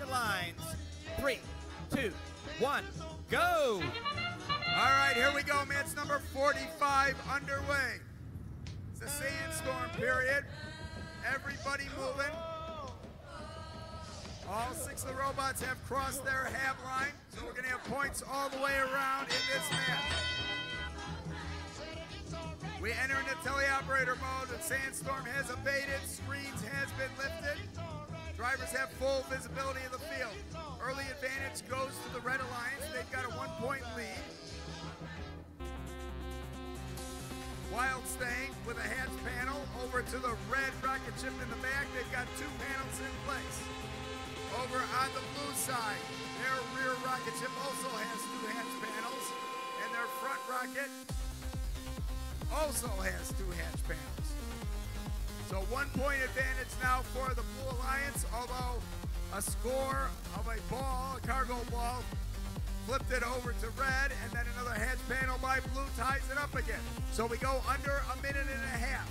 rocket lines. 3, 2, 1, go! All right, here we go. Match number 45 underway. It's a sandstorm period. Everybody moving. All 6 of the robots have crossed their half line, so we're going to have points all the way around in this match. We enter into teleoperator mode. The sandstorm has abated. Screens has been lifted. Drivers have full visibility of the field. Early advantage goes to the Red Alliance. They've got a 1-point lead. Wild staying with a hatch panel over to the red rocket ship in the back. They've got 2 panels in place. Over on the blue side, their rear rocket ship also has 2 hatch panels, and their front rocket also has 2 hatch panels. So 1-point advantage now for the Blue Alliance, although a score of a ball, a cargo ball, flipped it over to red, and then another hatch panel by blue ties it up again. So we go under a minute and a half.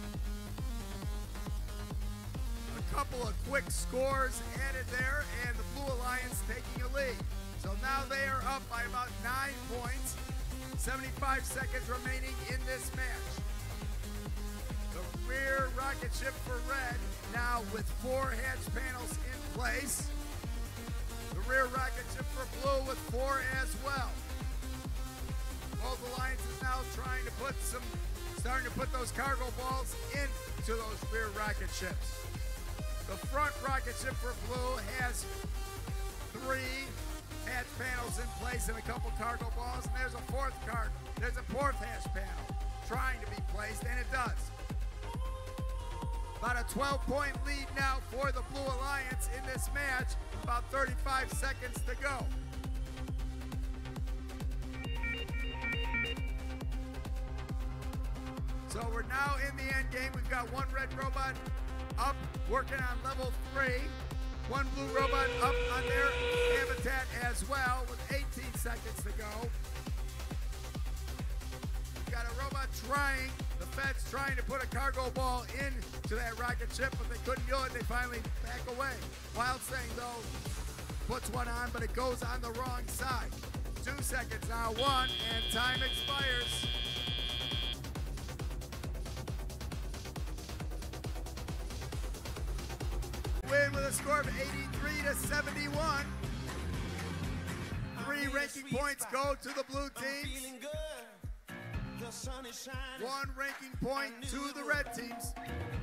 A couple of quick scores added there, and the Blue Alliance taking a lead. So now they are up by about 9 points. 75 seconds remaining in this match. The rear rocket ship for red now with 4 hatch panels in place. The rear rocket ship for blue with 4 as well. Both alliances now starting to put those cargo balls into those rear rocket ships. The front rocket ship for blue has 3 hatch panels in place and a couple cargo balls, and there's a fourth hatch panel trying to be placed, and it does. About a 12-point lead now for the Blue Alliance in this match, about 35 seconds to go. So we're now in the end game. We've got 1 red robot up working on level 3. 1 blue robot up on their habitat as well with 18 seconds to go. We've got a robot the Feds trying to put a cargo ball into that rocket ship, but they couldn't do it. They finally back away. Wild Thing, though, puts one on, but it goes on the wrong side. 2 seconds now, 1, and time expires. Win with a score of 83-71. 3 ranking points go to the blue teams. 1 ranking point to the red teams.